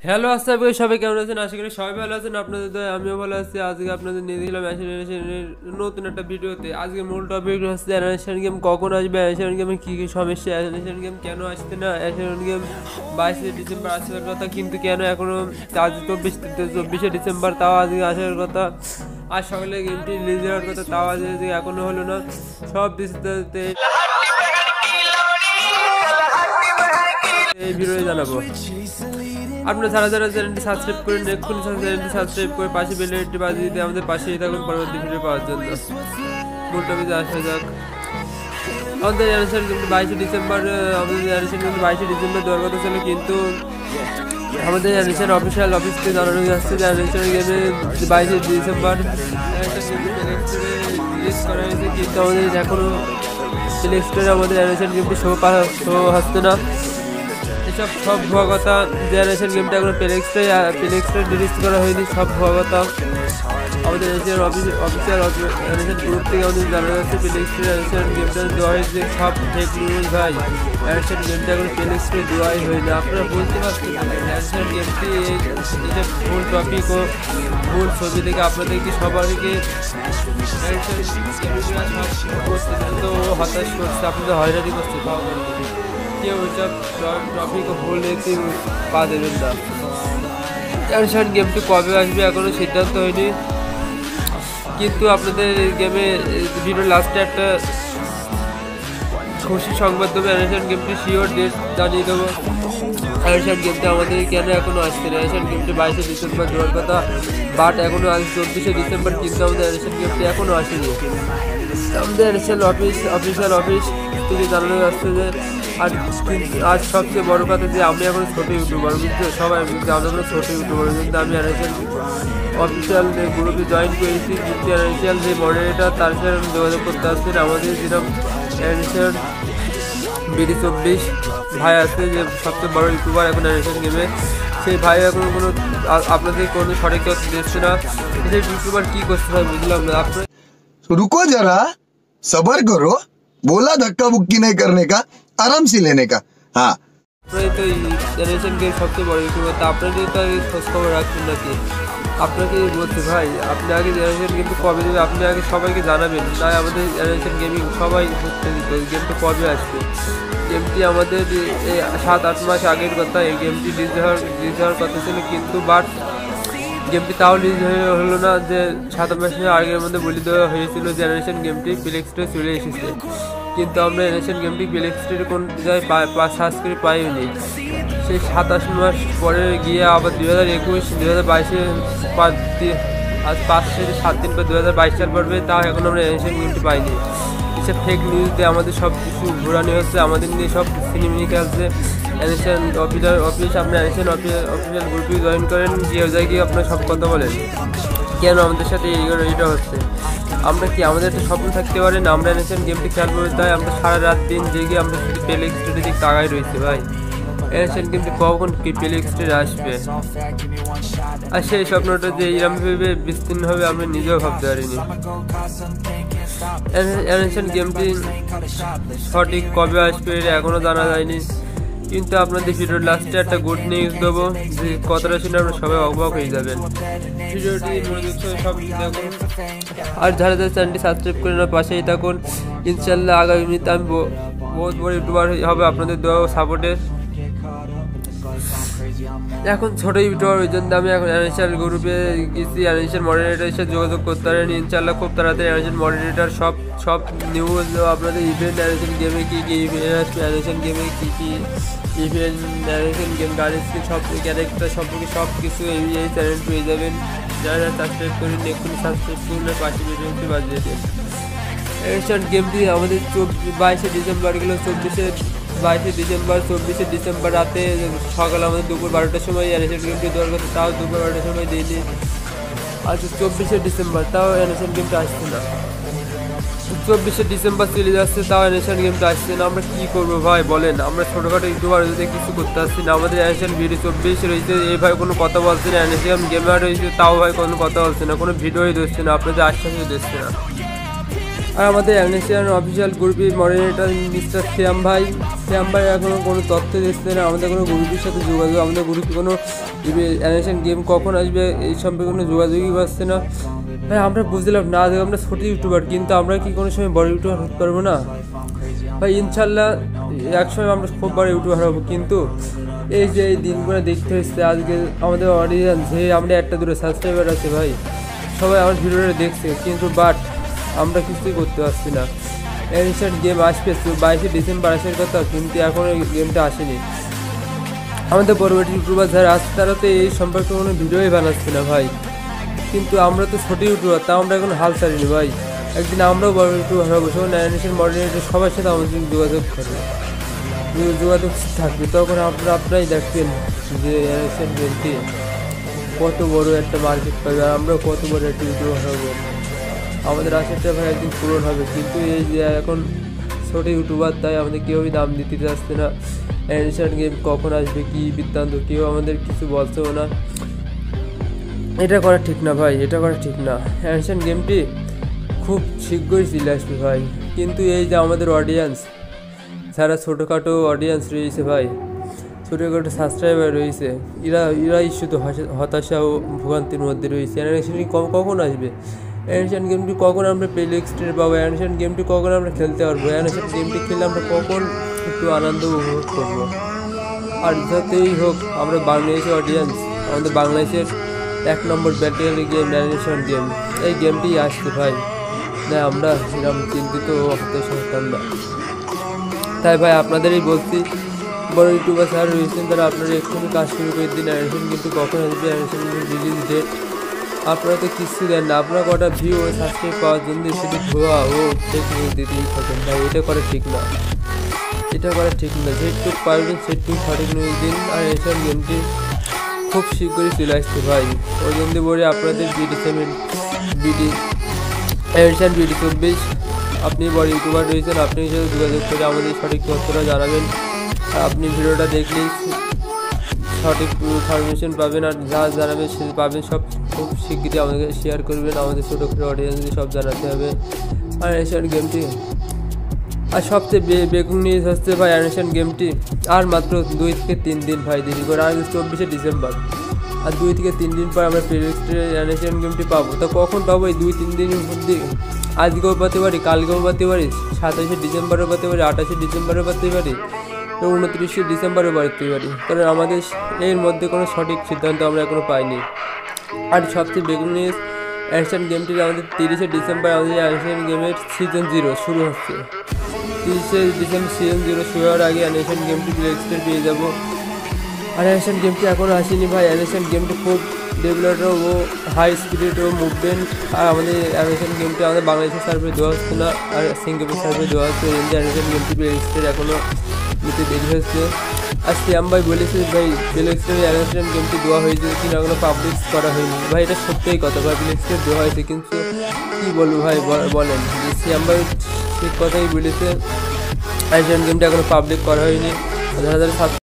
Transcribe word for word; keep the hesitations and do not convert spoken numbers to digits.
Hello আসসালামু আলাইকুম, সবাই কেমন আছেন? আশা করি সবাই ভালো আছেন। আপনাদের তো আমিও ভালো আছি। আজকে আপনাদের নিয়ে দিলাম অ্যানিমেশনের নতুন একটা ভিডিওতে। আজকে মূল টপিক হচ্ছে অ্যানিমেশন গেম কখন আসবে, অ্যানিমেশন গেমের কী কী সমস্যা, অ্যানিমেশন গেম কেন আসছে না, অ্যানিমেশন গেম বাইশে ডিসেম্বর আসার কথা কিন্তু কেন এখনও আজ চব্বিশ চব্বিশে ডিসেম্বর তাও আজকে আসার কথা। আজ সকালে গেমটি রিলিজ হওয়ার কথা তাও আজ এখনও হলো না। সব বিস্তারিত এই ভিডিওতে জানাবো। আপনারা যারা যারা চ্যানেলটি সাবস্ক্রাইব করেন এক্ষুনি চ্যানেলটি সাবস্ক্রাইব করে পাশে বেল আইকনটি বাজিয়ে দিয়ে আমাদের পাশেই থাকুন পরবর্তী ভিডিও পাওয়ার জন্য। মূল টপিকে আসা যাক। আমাদের অ্যানিমেশন কিন্তু বাইশে ডিসেম্বর আমাদের অ্যানিমেশন কিন্তু বাইশে ডিসেম্বর দেওয়ার কথা ছিল, কিন্তু আমাদের অ্যানিমেশন অফিসিয়াল অফিস থেকে জানানো যাচ্ছে যে অ্যানিমেশন গেমে বাইশে ডিসেম্বর রিলিজ করা হয়েছে, কিন্তু আমাদের এখনও প্লে স্টোরে আমাদের অ্যানিমেশন গেমটি শো শো হচ্ছে না। এসব সব ভুয়া কথা। জেনারেশন গেমটা এখনো প্লেক্সে প্লেক্সে রিলিজ করা হয়নি, সব ভুয়া কথা। আমাদের এশিয়ার অফিসিয়াল অ্যানিমেশন গ্রুপ থেকে আমাদের জানা যাচ্ছে প্লেক্সে অ্যানিমেশন গেমটা দেওয়া হয়েছে, সব ফেক নিউজ ভাই। অ্যানিমেশন গেমটা এখন প্লেক্সে দেওয়াই হয়নি। আপনারা বলতে পারছেন অ্যানিমেশন গেমটি এটা ভুল টপিক ও ভুল ছবি থেকে আপনাদেরকে সবাইকে তো হতাশ করছে, আপনাদের হয়রানি করছে। কেউ ওইসব টপিক ভুল একটি পা দেবেন না। অ্যানিমেশন গেমটি কবে আসবে এখনও সিদ্ধান্ত হয়নি, কিন্তু আপনাদের গেমে ভিডিও লাস্টে একটা খুশি সংবাদ দেবো। অ্যানিমেশন গেমটি শিওর ডেট জানিয়ে দেবো। অ্যানিমেশন গেমটা আমাদের কেন এখনও আসছে না? অ্যানিমেশন গেমটি বাইশে ডিসেম্বর দেওয়ার কথা, বাট এখনও আজ চব্বিশে ডিসেম্বর, কিন্তু আমাদের অ্যানিমেশন গেমটি এখনও আসেনি। আমাদের অ্যানিমেশন অফিস অফিসিয়াল অফিস থেকে জানানো যাচ্ছে যে আর আজ সবচেয়ে বড় কথা যে আমি এখন ছোটো ইউটিউবার, বুঝতে সবাই বুঝতে আমি এখন ছোটো ইউটিউবার, কিন্তু আমি অ্যানিমেশন অফিসিয়াল গ্রুপে জয়েন করেছি। কিন্তু অ্যানিমেশন যে মডারেটার তার সাথে আমি যোগাযোগ করতে পারছি না। আমাদের যেরকম অ্যানিমেশন বিডি চব্বিশ ভাই আছে যে সবচেয়ে বড় ইউটিউবার এখন অ্যানিমেশন গেমে, সেই ভাই এখন কোনো আপনাদের কোনো সঠিক তথ্য দিচ্ছে না। সেই ইউটিউবার কী করতে হয় বুঝলাম না। আপনার रुको जरा सबर करो, बोला धक्का बुक्की नहीं करने का, आराम से लेने का। हाँ আপনারাই তো অ্যানিমেশন গেম সবচেয়ে বড় ইউটিউবার, তা আপনাদের তো আগে খোঁজ খবর রাখছেন নাকি? আপনাকে বলছি ভাই, আপনি আগে অ্যানিমেশন গেমটি কবে দেবে আপনি আগে সবাইকে জানাবেন, তাই আমাদের অ্যানিমেশন গেমিং সবাই হচ্ছে দিত গেমটি কবে আসবে। গেমটি আমাদের এই সাত আট মাস আগের কথা, এই গেমটি রিলিজ হওয়ার রিলিজ হওয়ার কথা ছিল, কিন্তু বাট গেমটি তাও রিলিজ হলো না। যে সাত মাসের আগের মধ্যে বলে দেওয়া হয়েছিল যে অ্যানিমেশন গেমটি প্লে স্টোরে চলে এসেছে, কিন্তু আমরা অ্যানিমেশন গেমটি প্লে স্টোরে কোন জায়গায় সার্চ করে পাইনি। সেই সাতাশ মাস পরে গিয়ে আবার দুই হাজার একুশ দুই হাজার বাইশে পাঁচ আজ পাঁচ থেকে সাত দিন পর দু হাজার বাইশ সাল পড়বে, তাও এখন আমরা অ্যানিমেশন গেমটি পাইনি। এসব ফেক নিউজ দিয়ে আমাদের সব কিছু ঘোরানো হচ্ছে, আমাদের নিয়ে সব সিনেমিনি খেলছে। অ্যানিমেশন অফিসার অফিস আপনি অ্যানিমেশন অফিসিয়াল গ্রুপে জয়েন করেন, গিয়ে ওই গিয়ে আপনার সব কথা বলেন কেন আমাদের সাথে এইটা হচ্ছে। আমরা কি আমাদের একটা স্বপ্ন থাকতে পারে না আমরা অ্যানিমেশন গেমটি খেলবো, তাই আমরা সারা রাত দিন জেগে আমরা শুধু প্লে স্টোরের দিকে তাকাই রয়েছে ভাই। অ্যানিমেশন গেমটি কখন কি প্লে স্টোরে আসবে, আর সেই স্বপ্নটা যে এইরকমভাবে বিস্তীর্ণ হবে আমরা নিজেও ভাবতে পারিনি। অ্যানিমেশন গেমটি সঠিক কবে আসবে এটা এখনও জানা যায়নি, কিন্তু আপনাদের ভিডিওর লাস্টে একটা গুড নিউজ দেবো, যে কথাটা শুনে আপনারা সবাই অবাক হয়ে যাবেন। ভিডিওটি মনোযোগ সব দেখুন, আর যারা যারা চ্যানেলটি সাবস্ক্রাইব করে না পাশেই থাকুন। ইনশাল্লাহ আগামীতে আমি বহুত বড় ইউটিউবার হবে আপনাদের দেওয়া সাপোর্টের। এখন ছোটো ইউটিউবার, ওই জন্য আমি এখন অ্যানিমেশন গ্রুপে গেছি। অ্যানিমেশন মডারেটারের সাথে যোগাযোগ করতে পারেন ইনশাল্লাহ খুব তাড়াতাড়ি। অ্যানিমেশন মডারেটার সব সব নিউজ আপনাদের ইভেন্ট অ্যানিমেশন গেমে কী কী ইভেন্ট আসবে, অ্যানিমেশন গেমে কী কী ইভেন্ট, অ্যানিমেশন গেম গাড়ি সব ক্যারেক্টার সম্পর্কে সব কিছু এই এই চ্যানেল পেয়ে যাবেন। যারা সাবস্ক্রাইব করেন এক্ষুনি সাবস্ক্রাইব করলে পাশে ভিডিওটি বাজিয়ে দেন। অ্যানিমেশন গেমটি আমাদের চব্বিশ বাইশে ডিসেম্বর গেল, চব্বিশে বাইশে ডিসেম্বর চব্বিশে ডিসেম্বর রাতে সকাল আমাদের দুপুর বারোটার সময় অ্যানিমেশন গেমটি দেওয়ার কথা, তাও দুপুর বারোটার সময় দিইনি। আচ্ছা চব্বিশে ডিসেম্বর তাও অ্যানিমেশন গেমটা আসছে না, চব্বিশে ডিসেম্বর চলে যাচ্ছে তাও অ্যানিমেশন গেমটা আসছে না। আমরা কী করবো ভাই বলেন? আমরা ছোটোখাটো ইউটিউবার যদি কিছু করতে আসছি না। আমাদের অ্যানিমেশন ভিডিও চব্বিশ রয়েছে, এই ভাই কোনো কথা বলছে না। অ্যানিমেশন গেমার রয়েছে, তাও ভাই কোনো কথা বলছে না, কোনো ভিডিওই দিচ্ছে না, আপনাদের আশ্বাসই দিচ্ছে না। আর আমাদের অ্যানিশিয়ান অফিসিয়াল গ্রুপের মডারেটর মিস্টার শ্যাম ভাই শ্যাম ভাই এখনও কোনো তথ্য দিচ্ছে না, আমাদের কোনো গ্রুপের সাথে যোগাযোগ, আমাদের গ্রুপে কোনো অ্যানিশিয়ান গেম কখন আসবে এই সম্পর্কে কোনো যোগাযোগই পাচ্ছে না ভাই। আমরা বুঝলাম না যে আমরা ছোটো ইউটিউবার, কিন্তু আমরা কি কোনো সময় বড় ইউটিউবার হতে পারবো না ভাই? ইনশাল্লাহ এক সময় আমরা খুব বড় ইউটিউবার হবো, কিন্তু এই যে এই দিনগুলো দেখতে হচ্ছে আজকে আমাদের অডিয়েন্স যে আমরা একটা দুটো সাবস্ক্রাইবার আছে ভাই, সবাই আমার ভিডিওটা দেখছে, কিন্তু বাট আমরা কিছুই করতে পারছি না। অ্যানিশিয়ান গেম আসবে বাইশে ডিসেম্বর আসার কথা, কিন্তু এখনও এই গেমটা আসেনি। আমাদের পরবর্তী ইউটিউবার যারা আসছে তারা তো এই সম্পর্কে কোনো ভিডিওই বানাচ্ছে না ভাই, কিন্তু আমরা তো ছোটো ইউটিউবার, তাও আমরা এখন হাল ছাড়িনি ভাই। একদিন আমরাও বড় ইউটিউবার হবো, সবাই অ্যানিশিয়ান মডারেটর সবার সাথে আমাদের যোগাযোগ করবে, যোগাযোগ থাকবে, তখন আপনারা আপনারাই দেখবেন যে অ্যানিশিয়ান গেমটি কত বড় একটা মার্কেট পাবে, আর আমরাও কত বড় একটা ইউটিউবার হবো। আমাদের আশাটা ভাই একদিন পূরণ হবে, কিন্তু এই যে এখন ছোটো ইউটিউবার তাই আমাদের কেউই দাম দিতে চাচ্ছে না। অ্যানিশিয়ান গেম কখন আসবে কী বৃত্তান্ত কেউ আমাদের কিছু বলছেও না। এটা করা ঠিক না ভাই, এটা করা ঠিক না। অ্যানিশিয়ান গেমটি খুব শীঘ্রই চলে আসবে ভাই, কিন্তু এই যে আমাদের অডিয়েন্স যারা ছোটোখাটো অডিয়েন্স রয়েছে ভাই, ছোটোখাটো সাবস্ক্রাইবার রয়েছে, এরা এরাই শুধু হতাশা ও ভোগান্তির মধ্যে রয়েছে। অ্যানিশিয়ান কখন আসবে? অ্যানিশিয়ান গেমটি কখন আমরা প্লে লিস্টে পাবো? অ্যানিশিয়ান গেমটি কখন আমরা খেলতে পারবো? অ্যানিশিয়ান গেমটি খেলে আমরা কখন একটু আনন্দ উপভোগ করবো? আর যতই হোক আমরা বাংলাদেশের অডিয়েন্স, আমাদের বাংলাদেশের এক নম্বর ব্যাটারি গেম অ্যানিশিয়ান গেম, এই গেমটি আসছে ভাই, না আমরা এরকম চিন্তিত হতাশা হতাম না। তাই ভাই আপনাদেরই বলছি, বড় ইউটিউবার যারা রয়েছেন তারা আপনারা এক্ষুনি কাজ শুরু করে দিন। অ্যানিশিয়ান কিন্তু কখন আসবে, অ্যানিশিয়ান রিলিজ ডেট আপনারা তো কিছু দেন না, আপনারা কটা ভিউ ও সাবস্ক্রাইব পাওয়ার জন্য শুধু ধোয়া ও ফেক নিউজ দিতেই থাকেন ভাই, এটা করা ঠিক না, এটা করা ঠিক না। যেটুকু পারবেন সেটুকু সঠিক নিউজ দিন। আর অ্যানিশিয়ান গেমটি খুব শীঘ্রই চলে আসছে ভাই, ওই জন্য বলে আপনাদের বিডি সেভেন বিডি অ্যানিশিয়ান বিডি চব্বিশ আপনি বড় ইউটিউবার রয়েছেন, আপনি সাথে যোগাযোগ করে আমাদের সঠিক তথ্যটা জানাবেন। আর আপনি ভিডিওটা দেখলেই সঠিক ইনফরমেশন পাবেন, আর যা জানাবেন সে পাবেন সব খুব শিগগিরই আমাদেরকে শেয়ার করবেন, আমাদের ছোটো ছোটো অডিয়েন্সকে সব জানাতে হবে। আর অ্যানিশিয়ান গেমটি আর সবচেয়ে বে বেগুন নিউজ হচ্ছে ভাই, অ্যানিশিয়ান গেমটি আর মাত্র দুই থেকে তিন দিন ভাই দেরি করে, আর চব্বিশে ডিসেম্বর, আর দুই থেকে তিন দিন পর আমরা প্লে লিস্টে অ্যানিশিয়ান গেমটি পাবো। তো কখন পাবো? এই দুই তিন দিনের মধ্যে, আজকেও পেতে পারি, কালকেও পেতে পারি, সাতাশে ডিসেম্বরেও পেতে পারি, আঠাশে ডিসেম্বরেও পেতে পারি, উনত্রিশে ডিসেম্বরে বাড়তে পারি, কারণ আমাদের এর মধ্যে কোনো সঠিক সিদ্ধান্ত আমরা এখনও পাইনি। আর সবচেয়ে বেগুন নিউজ, অ্যানিশিয়ান গেমটির আমাদের তিরিশে ডিসেম্বর আমাদের অ্যানিশিয়ান গেমের সিজন জিরো শুরু হচ্ছে। তিরিশে ডিসেম্বর সিজন জিরো শুরু হওয়ার আগে অ্যানিশিয়ান গেমটি প্লে লিস্টে পেয়ে যাবো। আর অ্যানিশিয়ান গেমটি এখনও আসেনি ভাই। অ্যানিশিয়ান গেমটি খুব ডেভেলপার ও হাই স্পিড ও মুভমেন্ট, আর আমাদের অ্যানিশিয়ান গেমটি আমাদের বাংলাদেশের সার্ভে দেওয়া হচ্ছে না, আর সিঙ্গাপুর সার্ভে দেওয়া হচ্ছে, অ্যানিশিয়ান গেমটি প্লে লিস্টের এখনও নিতে দেরি হচ্ছে। আর শ্যাম ভাই বলেছে ভাই প্লে লিস্টের অ্যানিশিয়ান গেমটি দেওয়া হয়েছে কিন্তু এখনও পাবলিশ করা হয়নি ভাই, এটা সত্যিই কথা ভাই, প্লে লিস্টে দেওয়া হয়েছে, কিন্তু কী বলবো ভাই বলেন, যে শ্যাম ভাই ঠিক কথাই বলেছে, অ্যানিশিয়ান গেমটি এখনও পাবলিক করা হয়নি। হাজার হাজার